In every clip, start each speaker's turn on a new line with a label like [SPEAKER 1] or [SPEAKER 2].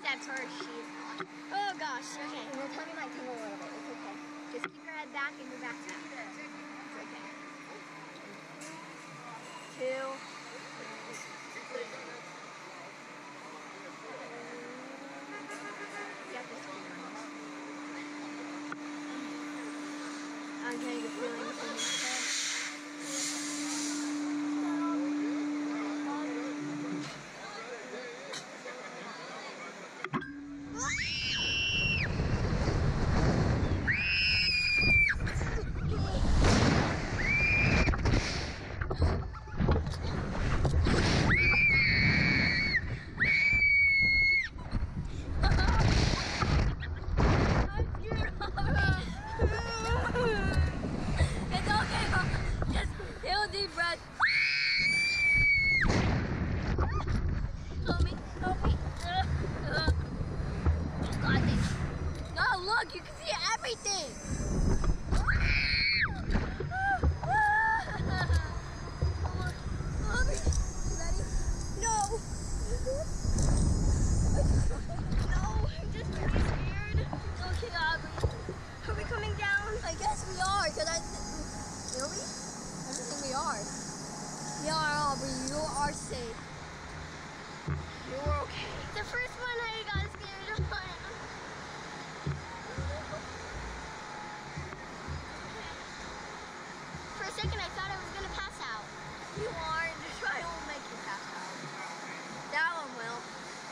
[SPEAKER 1] that's her. She's not. Oh gosh. Okay.
[SPEAKER 2] And your tummy might tingle a little bit. It's okay.
[SPEAKER 1] Just keep your head back and your back down. It's okay. 2. Got this one. I'm getting the feeling in your head. Deep breath. Help me, help me. You got this. No, look, you can see everything. Help me. Ready? No. No, I'm just really scared. Okay, Aubrey. Are we coming down? I guess we are, because Are we? I don't think we are. Yeah, Aubrey, you are safe. You're okay. The first one I got scared on. For a second I thought I was gonna pass out. You aren't. The try won't make you pass out. That one will.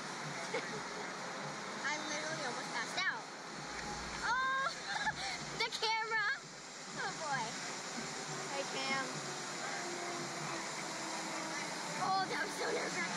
[SPEAKER 1] I literally almost passed out. Oh, the camera. Oh boy. Hey Cam. Oh, that was so nerve-wracking.